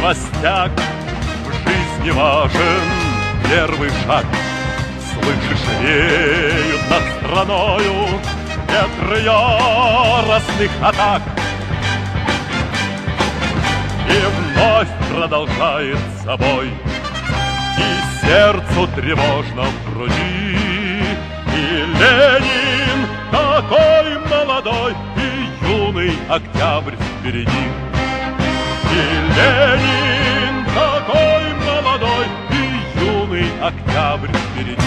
холостяк, в жизни важен первый шаг. Слышишь, реют над страною ветры яростных атак. И вновь продолжает собой, и сердцу тревожно в груди. И Ленин такой молодой, и юный октябрь впереди. И Ленин такой молодой, и юный октябрь впереди.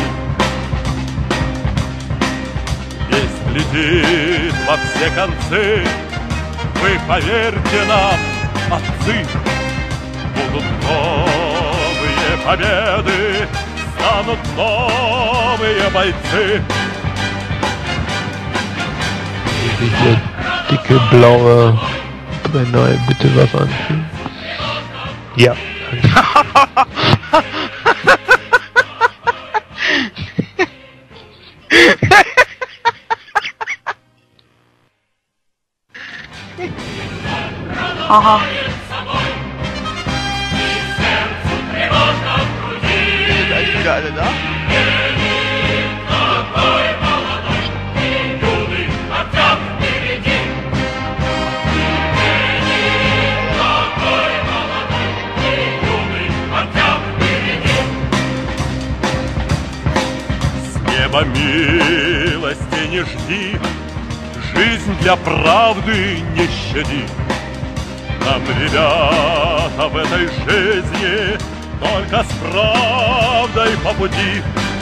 Весть летит во все концы, вы поверьте нам, отцы, будут новые победы, станут новые бойцы. Diese dicke blaue Brennei, bitte was anziehen? Ja. Ага. Geile, da? С неба милости не жди, жизнь для правды не щади. Нам, ребята, в этой жизни только с правдой по пути.